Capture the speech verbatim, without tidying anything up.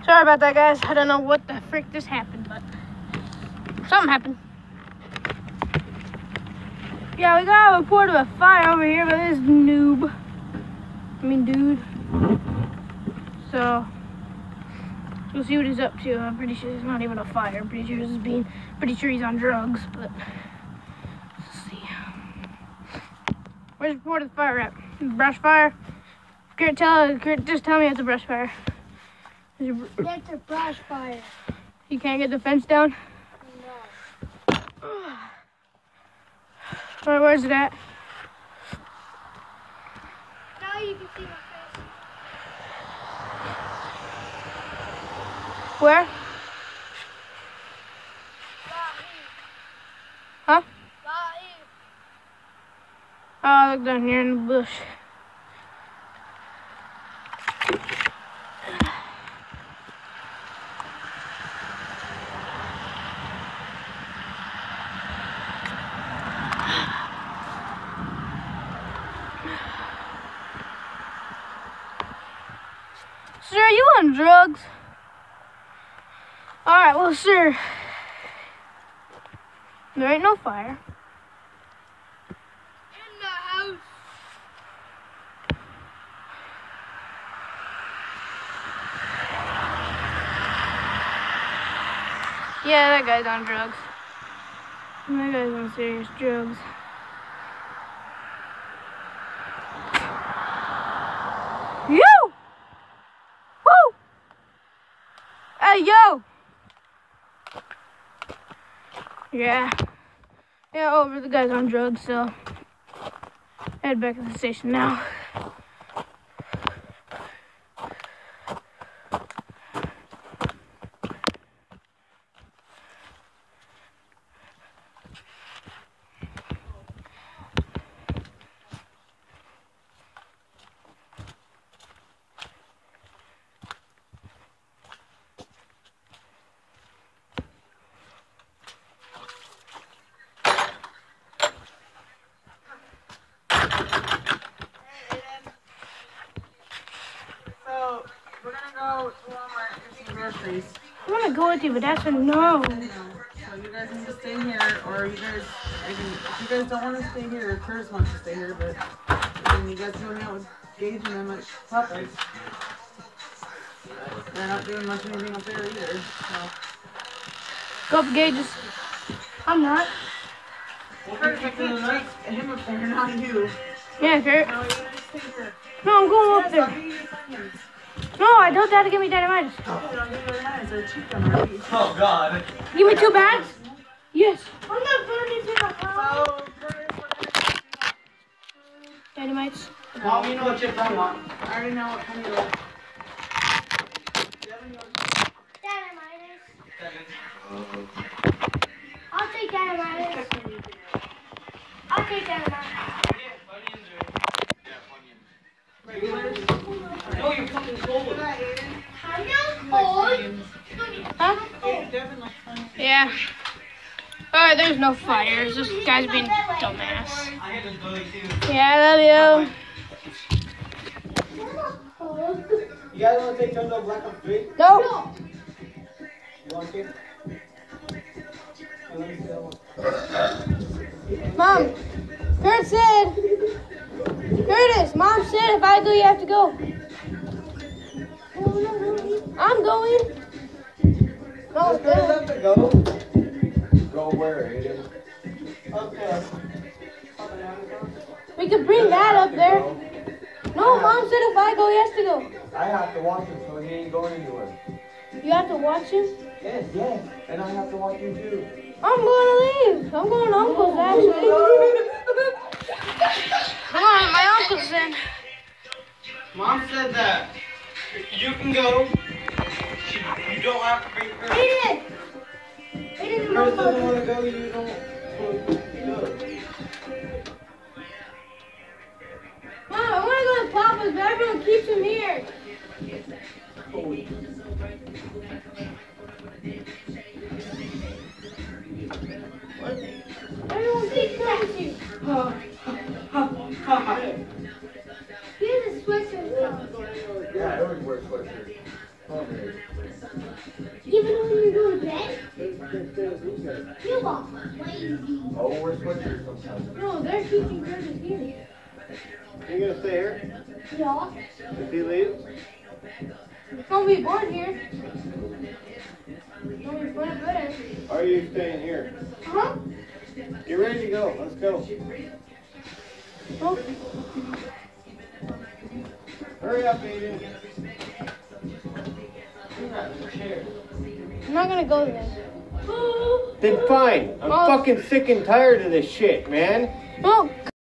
Sorry about that, guys. I don't know what the frick just happened, but something happened. Yeah, we got a report of a fire over here by this noob. I mean, dude. So, we'll see what he's up to. I'm pretty sure it's not even a fire. I'm pretty sure this is being, pretty sure he's on drugs, but let's see. Where's the report of the fire at? Brush fire? Kurt, tell, Kurt, just tell me it's a brush fire. It's a brush fire. You can't get the fence down? No. Alright, where's it at? Now you can see my face. Where? Huh? Oh, look down here in the bush. Sir, are you on drugs? Alright, well, sir, there ain't no fire. In the house. Yeah, that guy's on drugs. That guy's on serious drugs. Yo! Woo! Hey, yo! Yeah. Yeah, over. The guy's on drugs, so head back to the station now. We're gonna go to Walmart and get some groceries. I want to go with you, but that's a no. So you guys need to stay here, or you guys, I can, if you guys don't want to stay here, Curtis wants to stay here, but I mean, you guys going out with Gage and them at Popeyes. They're not doing much anything up there either, so. Go up Gages. I'm not. Well, Curtis, I can't take him up there, not you. Yeah, Kurt. No, you gotta stay here. No, I'm going up Yes, there. I'll give you your friends. No, I don't have to give me dynamitis. Oh, I'll give you your friends. They're cheap on our feet. Oh God. Give me two bags? Yes. I'm not burning to the house. So, Curtis, we're gonna do Dynamites. Mom, you know what chips I want. I already know what honey you like. Do you have any other- Dynamitis. I'll take dynamitis. I'll take dynamitis. Regulars? No, you're fucking cold. I'm not cold. Huh? Hey, Devin likes honey. Yeah. Alright, there's no fires. This guy's being dumbass. I hit this bully too. Yeah, I love You guys want to take Jungle Black Ops three? you. No. You want to? Okay, let me see that one. Mom, Kurt said, Curtis, Mom said if I go, you have to go. I'm going. No, Does Curtis no. have to go? Go where, Aiden? Okay. We could bring that up there. No, Mom said if I go, he has to go. I have to watch him, so he ain't going anywhere. You have to watch him? Yes, yes. And I have to watch him too. I'm going to leave. I'm going to Uncle's, actually. Come on, my uncle's in. Mom said that you can go. You don't have to bring her. Aiden. Aiden, Chris doesn't Mom. want to go, you don't go. Mom, I want to go to Papa's, but everyone keeps him here. Everyone keeps coming to you. Here's a sweatshirt. Yeah, I always wear sweatshirts. Even when you go to bed? You walk lazy. Oh, we're switchers sometimes. No, they're teaching Curtis here. You gonna stay here? Yeah. If he leaves? It's gonna be born here. It's gonna be fun to put in. Are you staying here? Huh? Get ready to go. Let's go. Oh. Hurry up, Aiden. I'm not gonna go there. Then fine. I'm Oh. fucking sick and tired of this shit, man. Well,